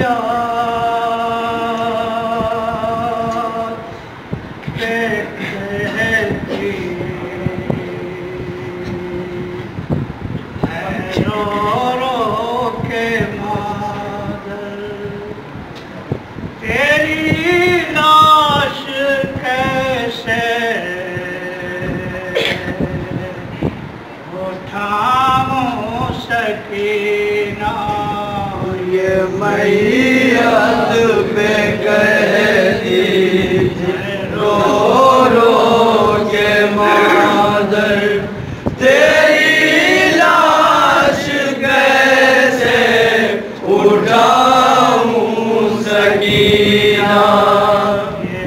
ये मैयत पे कहती रो रो के मादर तेरी लाश कैसे उठाऊं सकीना। ये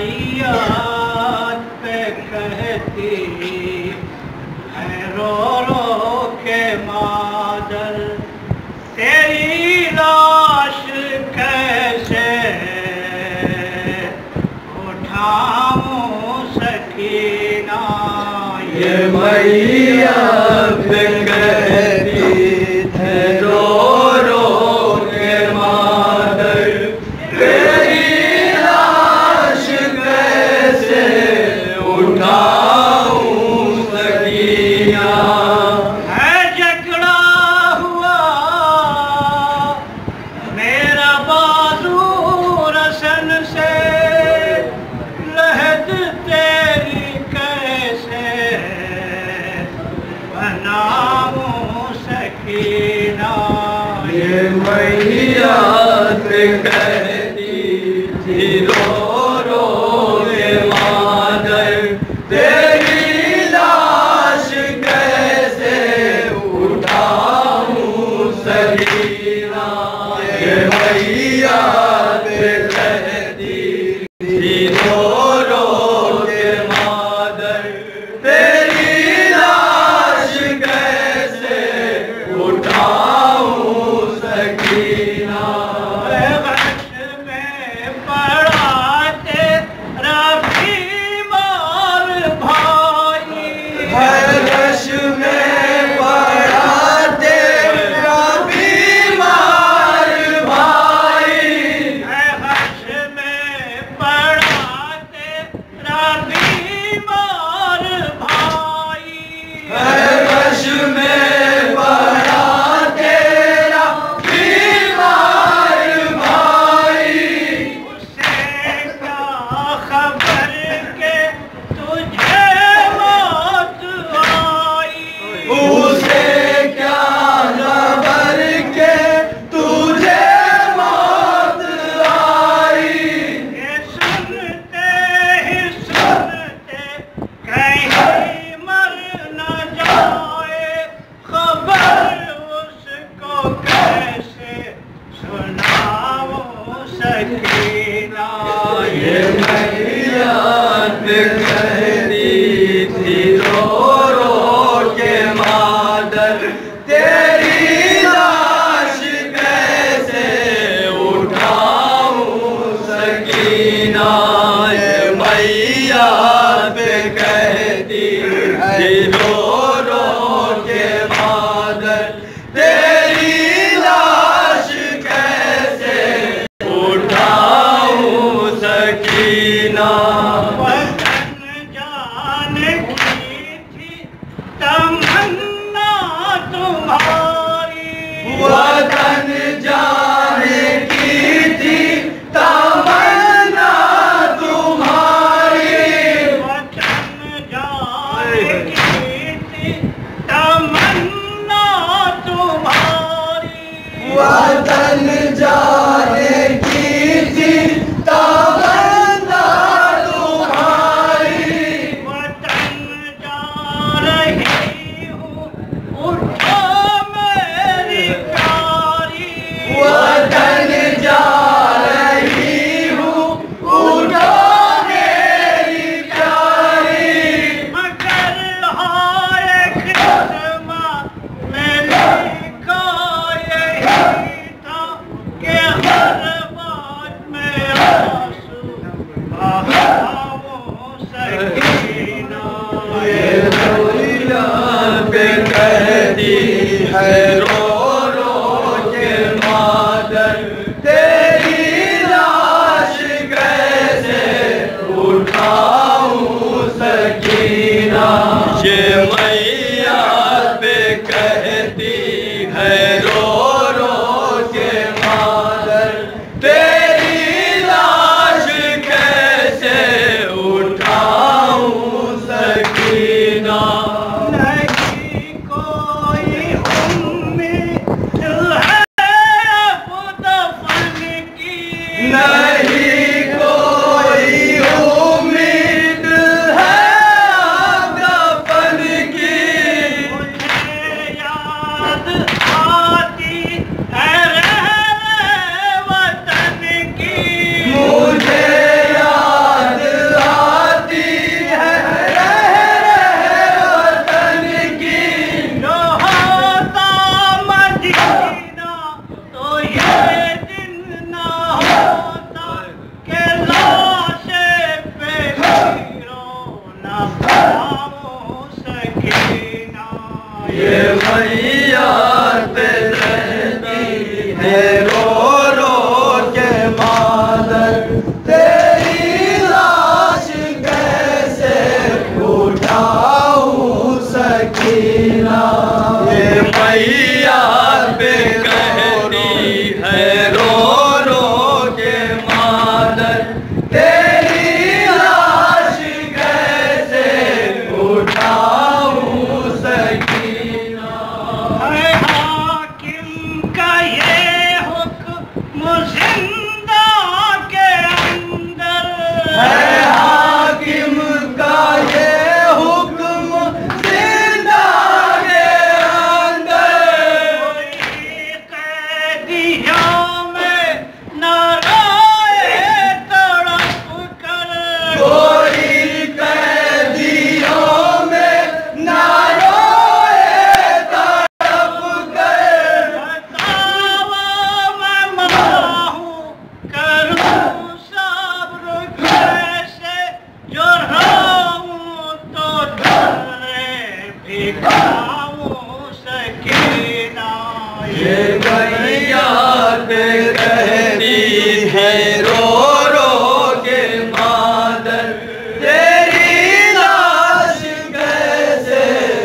मैयत पे कहती रो रो के मादर तेरी लाश कैसे उठाऊं सकीना। ये मैयत पे कहती है रो रो के मादर तेरी लाश कैसे उठाऊं सकीना। ये मैयत कहती थी रो रो के मादर तेरी लाश कैसे उठाऊं सकीना। ये मैयत कहती थी रो रो के मादर तेरी लाश कैसे उठाऊं सकीना। रश में पड़ा तेरा बीमार भाई, रश में पड़ा तेरा बीमार भाई, रश में पड़ा तेरा बीमार भाई, रश में पड़ा तेरा बीमार भाई। उसे क्या खबर के तुझे मौत आई, उसे क्या खबर के तुझे मौत आई। ये सुनते ही सुनते कहीं मर न जाए, खबर उसको कैसे सुनाऊं सकीना। ये मैयत कहती थी रो रो के मादर तेरी लाश कैसे उठाऊं सकीना। ये मैयत कहती थी रो रो के मादर तेरी लाश कैसे उठाऊं सकीना। वतन है रो रो के मादर, तेरी लाश कैसे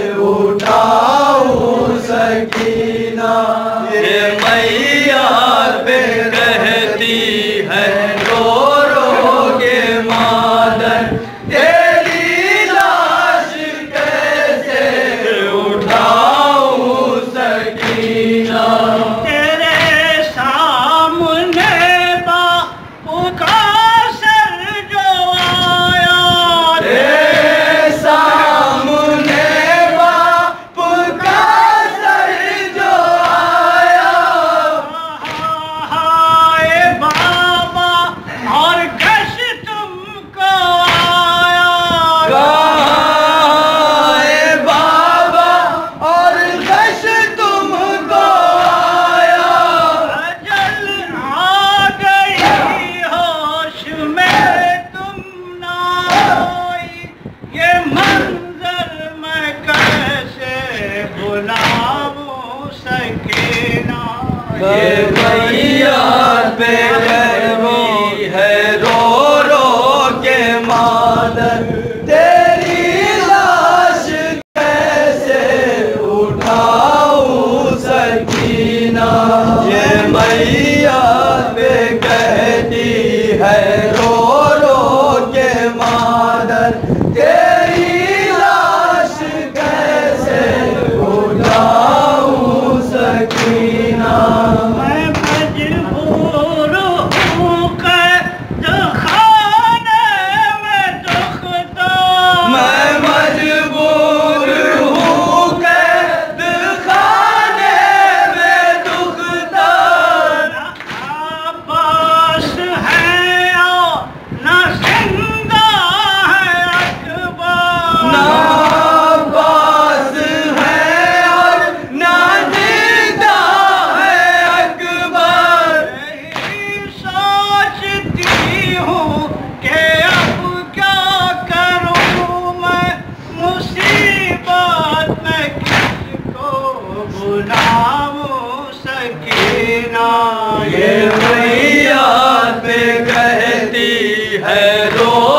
उठाऊं सकीना। ये मैया पे कहती है रो रो के मादर, तेरी लाश कैसे उठाऊं सकीना। तेरे सामने बापू का सर जो आया, तेरे सामने बापू का सर जो आया। हाय बाबा और कश तुमको आया। गाए बाबा और कश तुमको आया। अजल आ गई होश में तुम ना आई, ये मंजर मैं कैसे भुलाऊं सकीना। ये मैया पे कहती है रो रो के मादर, तेरी लाश कैसे उठाऊं सकीना। ये मैया पे कहती है रो रो के मादर, तेरी लाश कैसे उठाऊं सकीना। मैं मजबूर हूँ कैद खाने में दुखता, मैं मजबूर हूँ कैद खाने में दुखता। अब्बास है और न जिंदा है अकबर। ना अब्बास है और ना जिंदा है अकबर। यही सोचती हूँ कि अब क्या करूँ मैं, मुसीबत में किसको बुलाऊं सकीना। ये मैया पे कहती है रो